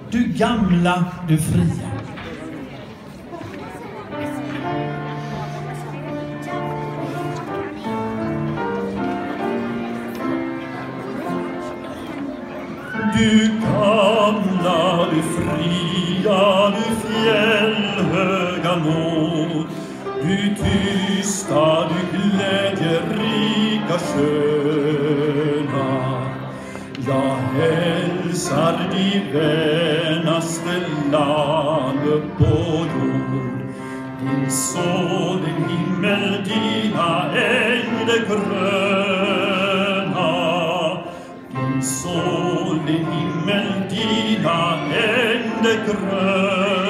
du gamla, du fria. Du gamla, du fria, du fjällhöga nåd, du tysta, du glädjerika sköna. Jag hälsar de vänaste land på jord, din sol, din himmel, dina ängder gröna. Din sol, din himmel, dina ängder gröna.